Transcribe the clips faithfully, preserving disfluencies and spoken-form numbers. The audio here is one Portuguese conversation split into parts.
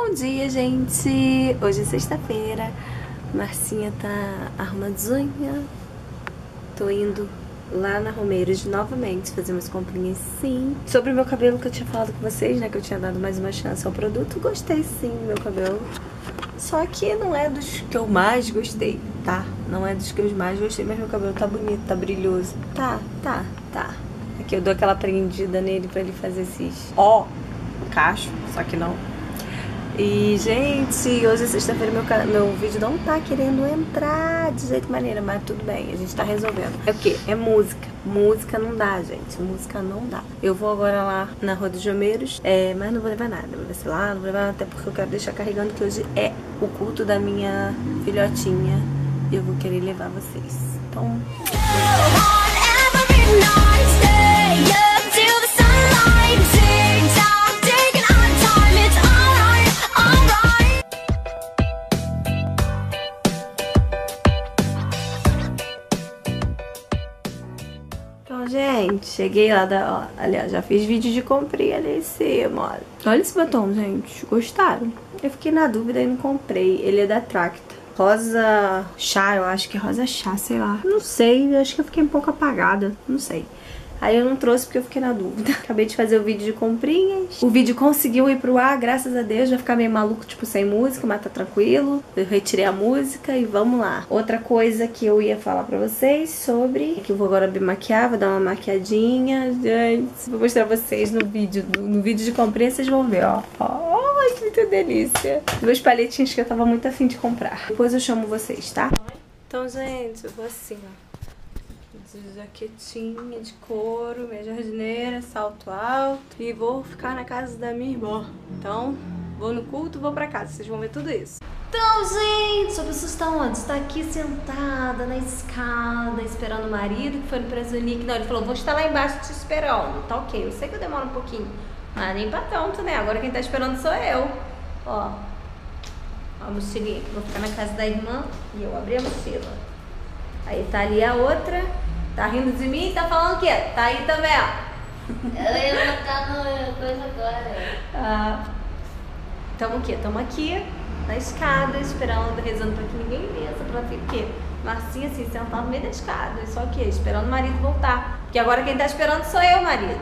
Bom dia, gente! Hoje é sexta-feira. Marcinha tá arrumando as unhas. Tô indo lá na Romeiros novamente fazer umas comprinhas, sim. Sobre o meu cabelo, que eu tinha falado com vocês, né? Que eu tinha dado mais uma chance ao produto. Gostei, sim, do meu cabelo. Só que não é dos que eu mais gostei, tá? Não é dos que eu mais gostei, mas meu cabelo tá bonito, tá brilhoso. Tá, tá, tá. Aqui eu dou aquela prendida nele pra ele fazer esses ó, cacho, só que não. E, gente, hoje é sexta-feira, meu, meu vídeo não tá querendo entrar de jeito maneira, mas tudo bem, a gente tá resolvendo. É o quê? É música. Música não dá, gente. Música não dá. Eu vou agora lá na Rua dos Romeiros, é, mas não vou levar nada. Vou descer lá, não vou levar nada, até porque eu quero deixar carregando, que hoje é o culto da minha filhotinha. E eu vou querer levar vocês. Então... Então, gente, cheguei lá da... Ó, aliás, já fiz vídeo de comprinha ali em cima, olha. Olha esse batom, gente. Gostaram? Eu fiquei na dúvida e não comprei. Ele é da Tracta. Rosa chá, eu acho que é rosa chá, sei lá. Não sei, eu acho que eu fiquei um pouco apagada. Não sei. Aí eu não trouxe porque eu fiquei na dúvida. Acabei de fazer o vídeo de comprinhas. O vídeo conseguiu ir pro ar, graças a Deus. Vai ficar meio maluco, tipo, sem música, mas tá tranquilo. Eu retirei a música e vamos lá. Outra coisa que eu ia falar pra vocês sobre... É que eu vou agora me maquiar, vou dar uma maquiadinha. Gente, vou mostrar pra vocês no vídeo. No, no vídeo de comprinha vocês vão ver, ó. Ó, que delícia. Duas paletinhas que eu tava muito afim de comprar. Depois eu chamo vocês, tá? Então, gente, eu vou assim, ó. De jaquetinha de couro, minha jardineira, salto alto. E vou ficar na casa da minha irmã. Então, vou no culto, vou pra casa. Vocês vão ver tudo isso. Então, gente, sua pessoa está onde? Está aqui sentada na escada, esperando o marido, que foi no Presunic. Não, ele falou, vou estar lá embaixo te esperando. Tá ok, eu sei que eu demoro um pouquinho, mas nem pra tanto, né? Agora quem tá esperando sou eu. Ó, ó a mochilinha. Vou ficar na casa da irmã e eu abri a mochila. Aí tá ali a outra. Tá rindo de mim e tá falando o quê? Tá aí também, ó. Eu ia botar no coisa agora. Ah, tamo o quê? Tamo aqui na escada, esperando, rezando pra que ninguém vença, pra ver o quê? Marcinha assim, sentada no meio da escada. E só o quê? Esperando o marido voltar. Porque agora quem tá esperando sou eu, marido.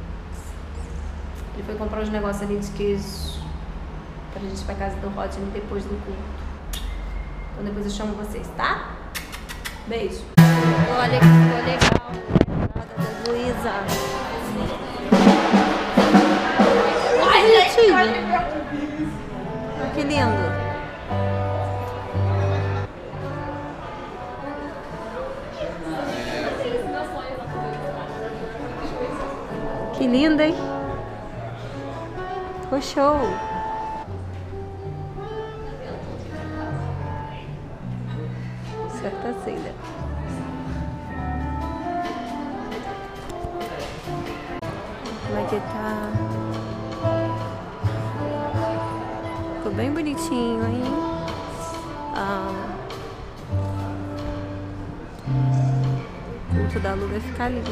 Ele foi comprar uns negócios ali de queijo pra gente ir pra casa do Rodney depois do culto. Então depois eu chamo vocês, tá? Beijo. Olha que ficou legal. Nada da Luísa. Olha que lindo. Que lindo, hein? Ficou show. Certa ceia. Como é que tá? Ficou bem bonitinho, hein? Ah, o culto da Lu vai ficar lindo.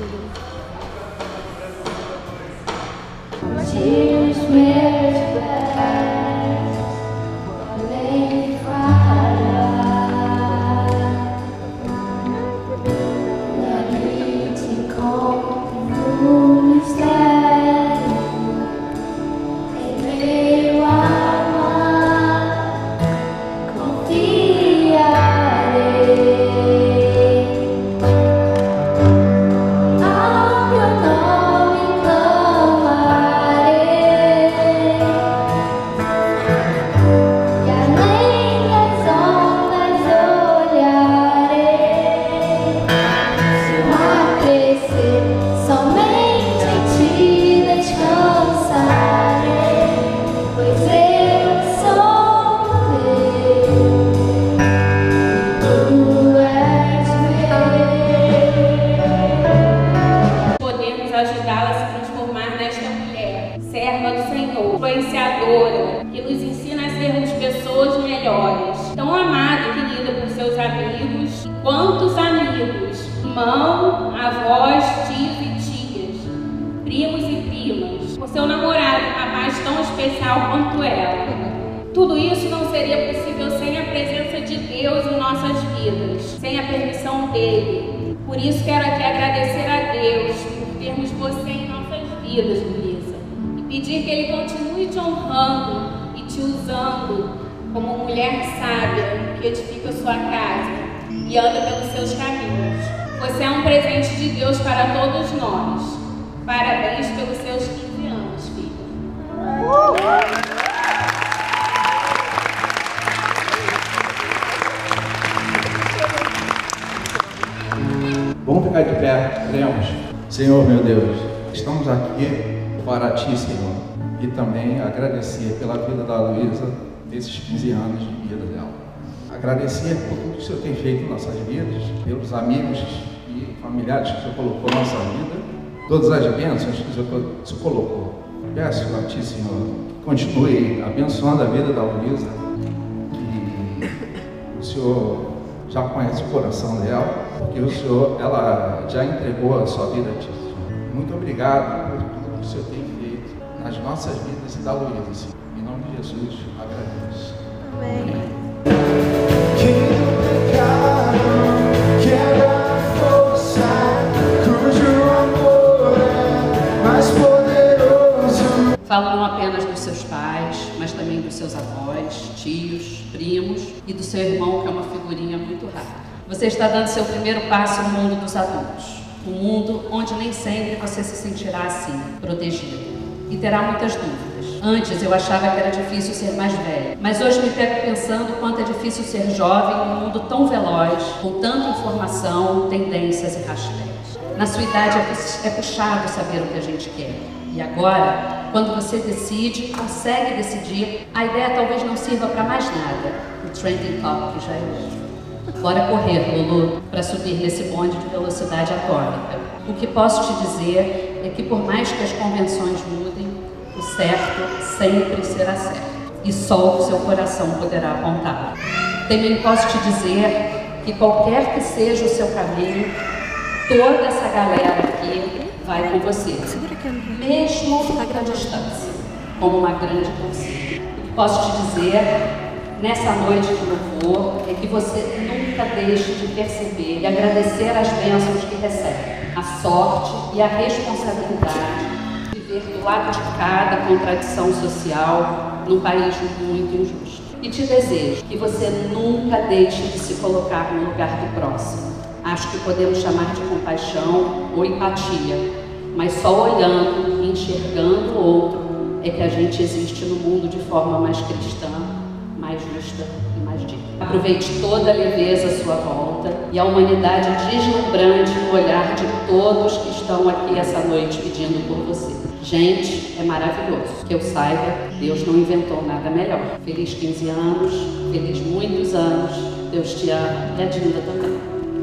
Influenciadora, que nos ensina a sermos pessoas melhores, tão amada e querida por seus amigos. Quantos amigos, irmão, avós, tios e tias, primos e primas, por seu namorado, um rapaz tão especial quanto ela. tudo isso não seria possível sem a presença de Deus em nossas vidas, sem a permissão dele. Por isso quero aqui agradecer a Deus por termos você em nossas vidas, Luísa, e pedir que Ele continue te honrando e te usando como mulher sábia que edifica sua casa e anda pelos seus caminhos. Você é um presente de Deus para todos nós. Parabéns pelos seus quinze anos, filha. Uh! Vamos ficar de pé, cremos. Senhor, meu Deus, estamos aqui para Ti, Senhor, e também agradecer pela vida da Luísa, desses quinze anos de vida dela. Agradecer por tudo que o Senhor tem feito em nossas vidas, pelos amigos e familiares que o Senhor colocou na nossa vida, todas as bênçãos que o Senhor, o Senhor colocou. Peço a Ti, Senhor, que continue abençoando a vida da Luísa, que o Senhor já conhece o coração dela, porque o Senhor, ela já entregou a sua vida a Ti. Muito obrigado por tudo que o Senhor tem feito nas nossas vidas e da Luísa, Senhor. Em nome de Jesus, agradeço. Amém. Falo não apenas dos seus pais, mas também dos seus avós, tios, primos e do seu irmão, que é uma figurinha muito rara. Você está dando seu primeiro passo no mundo dos adultos, um mundo onde nem sempre você se sentirá assim, protegido, e terá muitas dúvidas. Antes eu achava que era difícil ser mais velha, mas hoje me pego pensando quanto é difícil ser jovem num mundo tão veloz, com tanta informação, tendências e hashtags. Na sua idade é puxado saber o que a gente quer. E agora, quando você decide, consegue decidir, a ideia talvez não sirva para mais nada. O trending topic já é hoje. Bora correr, Lulu, para subir nesse bonde de velocidade atômica. O que posso te dizer é que por mais que as convenções mudem, o certo sempre será certo. E só o seu coração poderá apontar. Também posso te dizer que qualquer que seja o seu caminho, toda essa galera aqui vai com você, mesmo à distância, como uma grande torcida. O que posso te dizer nessa noite de louvor é que você nunca deixe de perceber e agradecer as bênçãos que recebe, a sorte e a responsabilidade de viver do lado de cada contradição social num país muito injusto. E te desejo que você nunca deixe de se colocar no lugar do próximo. Acho que podemos chamar de compaixão ou empatia, mas só olhando e enxergando o outro é que a gente existe no mundo de forma mais cristã, mais justa e mais digna. Aproveite toda a leveza à sua volta e a humanidade deslumbrante no olhar de todos que estão aqui essa noite pedindo por você. Gente, é maravilhoso. Que eu saiba, Deus não inventou nada melhor. Feliz quinze anos, feliz muitos anos, Deus te ama e a Dinda também.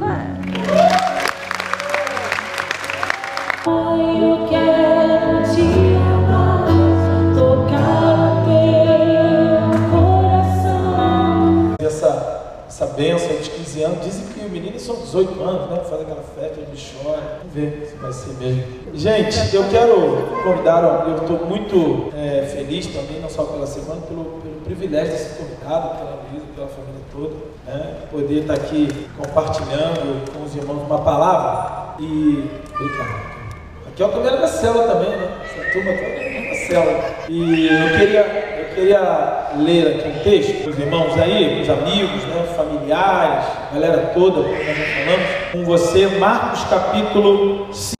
Eu quero te amar, tocar teu coração. Essa, essa bênção dos quinze anos, dizem que o menino são dezoito anos, né? Faz aquela festa, ele chora. Vamos ver se vai ser mesmo. Gente, eu quero convidar, eu estou muito é, feliz também, não só pela semana, pelo, pelo privilégio de ser convidado pela Luísa, pela família toda, né? Poder estar aqui compartilhando com os irmãos uma palavra e... Obrigado. Aqui é o primeiro da célula também, né? Essa turma toda é da célula. E eu queria, eu queria ler aqui um texto para os irmãos aí, os amigos, né? Familiares, galera toda, como nós já falamos, com você, Marcos capítulo cinco.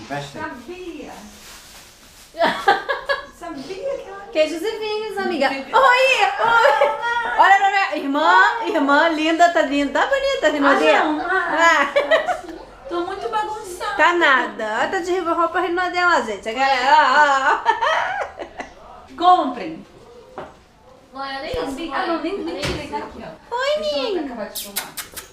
Sabia. Sabia que ela... Queijos e vinhos, amiga. Oi, oi. Olha pra minha irmã, irmã linda, tá linda, tá bonita, Rinodê. Ah, não. Ah, Ah. tô muito bagunçada. Tá nada. Olha, tá de roupa Rinodê lá, gente. A galera, ó, ó. Comprem. Mãe, eu nem Sabia. Ah, não, nem, nem tirei. Tá aqui, ó. Oi, Deixa eu Ninho. acabar de filmar.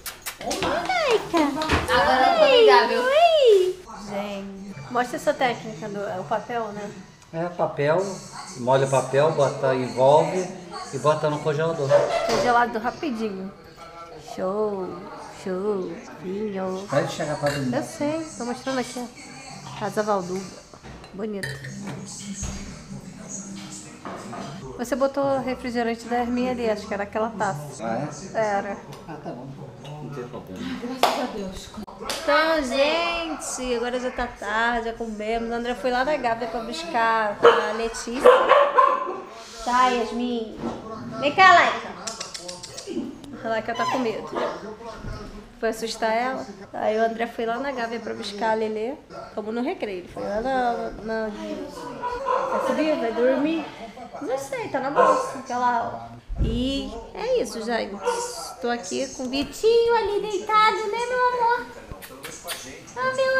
Agora eu vou ligar, viu? Oi. Gente, mostra essa técnica do o papel, né? É papel, molha o papel, bota, envolve e bota no congelador. Congelado rapidinho. Show, show, vinho. Pode chegar pra dormir. Eu sei, tô mostrando aqui, ó. Casa Valduba. Bonito. Você botou refrigerante da Herminha ali, acho que era aquela taça. Ah, é? Era. Ah, tá bom. Não tem problema. Graças a Deus. Então, gente, agora já tá tarde, já comemos. A André foi lá na Gávea pra buscar a Letícia. Tá, Yasmin. Vem cá, Laika. A Laika tá com medo. Foi assustar ela. Aí o André foi lá na Gávea pra buscar a Lelê. Como no recreio. Ele foi lá na... na... Vai subir? Vai dormir? Não sei, tá na bolsa. Aquela... E é isso, gente. Tô aqui com o Vitinho ali deitado, né, meu amor? Ah, meu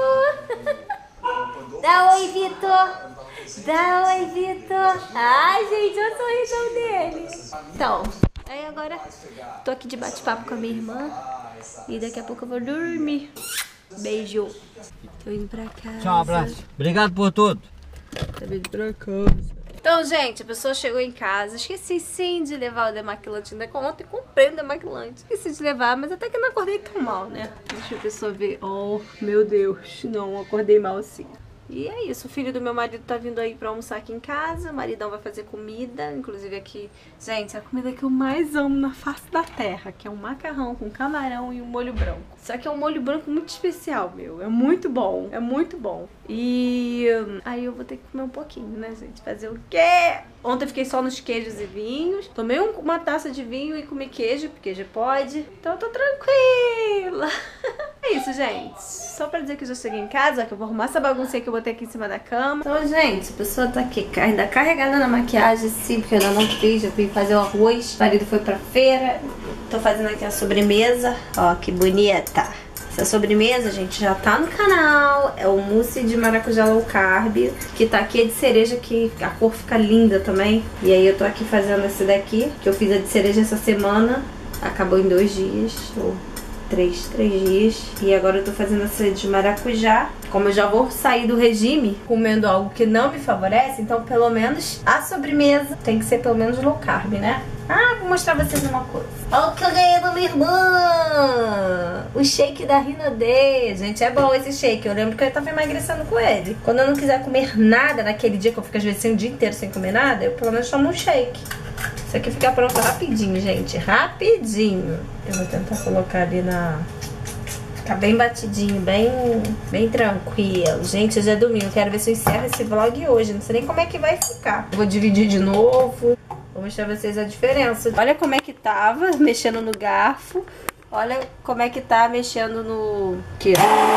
amor! Dá oi, Vitor! Dá oi, Vitor! Ai, gente, olha o sorrisão dele! Então, aí agora tô aqui de bate-papo com a minha irmã e daqui a pouco eu vou dormir. Beijo! Tô indo pra casa. Tchau, um abraço. Obrigado por tudo. Tô indo pra casa. Então, gente, a pessoa chegou em casa. Esqueci sim de levar o demaquilante. Ainda ontem comprei o demaquilante. Esqueci de levar, mas até que não acordei tão mal, né? Deixa a pessoa ver. Oh, meu Deus. Não, acordei mal sim. E é isso, o filho do meu marido tá vindo aí pra almoçar aqui em casa. O maridão vai fazer comida, inclusive aqui. Gente, é a comida que eu mais amo na face da terra, que é um macarrão com camarão e um molho branco. Só que é um molho branco muito especial, meu. É muito bom, é muito bom. E aí eu vou ter que comer um pouquinho, né, gente? Fazer o quê? Ontem eu fiquei só nos queijos e vinhos. Tomei um, uma taça de vinho e comi queijo, porque já pode. Então eu tô tranquila. É isso, gente. Só pra dizer que eu já cheguei em casa, que eu vou arrumar essa baguncinha que eu botei aqui em cima da cama. Então, gente, a pessoa tá aqui ainda carregada na maquiagem, sim, porque eu ainda não fiz. Eu fui fazer o arroz, o marido foi pra feira. Tô fazendo aqui a sobremesa. Ó, que bonita. Essa sobremesa, gente, já tá no canal. É o mousse de maracujá low carb, que tá aqui é de cereja, que a cor fica linda também. E aí eu tô aqui fazendo esse daqui, que eu fiz a de cereja essa semana. Acabou em dois dias, ou três, três dias. E agora eu tô fazendo essa de maracujá. Como eu já vou sair do regime comendo algo que não me favorece, então pelo menos a sobremesa tem que ser pelo menos low carb, né? Ah, vou mostrar pra vocês uma coisa. Olha o que eu ganhei da minha irmã. O shake da Rinodê. Gente, é bom esse shake. Eu lembro que eu tava emagrecendo com ele. Quando eu não quiser comer nada naquele dia, que eu fico às vezes assim, o dia inteiro sem comer nada, eu pelo menos tomo um shake. Isso aqui fica pronto rapidinho, gente. Rapidinho. Eu vou tentar colocar ali na... Ficar bem batidinho, bem, bem tranquilo. Gente, hoje é domingo. Quero ver se eu encerro esse vlog hoje. Não sei nem como é que vai ficar. Eu vou dividir de novo. Vou mostrar pra vocês a diferença. Olha como é que tava mexendo no garfo. Olha como é que tá mexendo no... Aqui.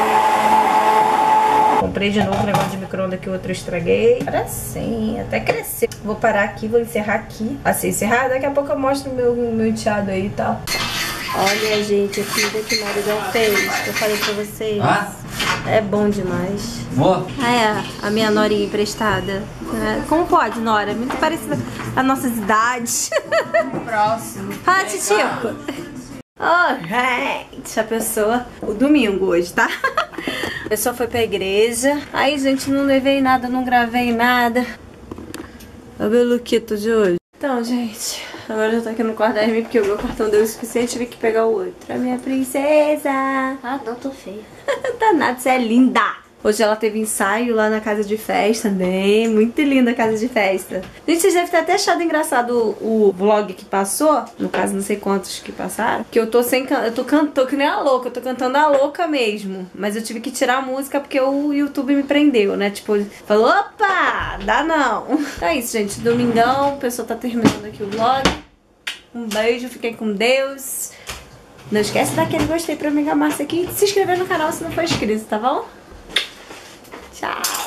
Comprei de novo o negócio de micro-ondas que o outro eu estraguei. Agora sim, até cresceu. Vou parar aqui, vou encerrar aqui. Assim, encerrar, daqui a pouco eu mostro o meu, meu enteado aí e tal. Olha, gente, a comida que o maridão fez, que eu falei pra vocês. Ah? É bom demais. Vou. Ah, é, a minha norinha emprestada. É, como pode, Nora? Muito parecida com as nossas idades. Próximo. Fala, Titico. Oh, gente, a pessoa... O domingo hoje, tá? A pessoa foi pra igreja. Aí, gente, não levei nada, não gravei nada. Olha o meu lookito de hoje. Então, gente, agora eu tô aqui no quarto da Hermine porque o meu cartão deu o suficiente, tive que pegar o outro. A minha princesa. Ah, não, tô feia. Tá nada, você é linda. Hoje ela teve ensaio lá na casa de festa também. Muito linda a casa de festa. Gente, vocês devem ter até achado engraçado o, o vlog que passou. No caso, não sei quantos que passaram. Que eu tô sem can... Eu tô cantando que nem a louca. Eu tô cantando a louca mesmo. Mas eu tive que tirar a música porque o YouTube me prendeu, né? Tipo, falou, opa, dá não. Então é isso, gente. Domingão, o pessoal tá terminando aqui o vlog. Um beijo, fiquem com Deus. Não esquece de dar aquele gostei pra amiga Márcia aqui e de se inscrever no canal se não for inscrito, tá bom? Tchau.